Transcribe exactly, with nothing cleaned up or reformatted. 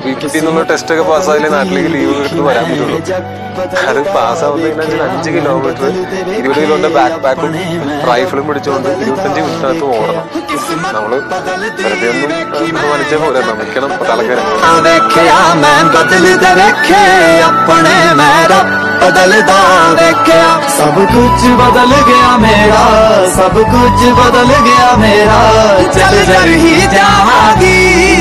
P T എന്നുള്ള test ഒക്കെ പാസ്സായാലേ നാട്ടിലേക്ക് ലീവ് എടുത്ത് വരാൻ പറ്റുള്ളൂ. അത് പാസ്സാവുന്നതിനനുസരിച്ച് അഞ്ച് കിലോമീറ്റർ ഇരുപത് കിലോന്റെ ബാക്ക് പാക്കും റൈഫിളും പിടിച്ചുകൊണ്ട് ഇരുപത്തഞ്ച് മിനിറ്റിനകത്ത് ഓടണം. നമ്മള് വെറുതെ ഒന്നും വലിച്ച പോലെ നമിക്കണം തലക്കരം. सब कुछ बदल गया मेरा, सब कुछ बदल गया मेरा, चल कर ही जावागी.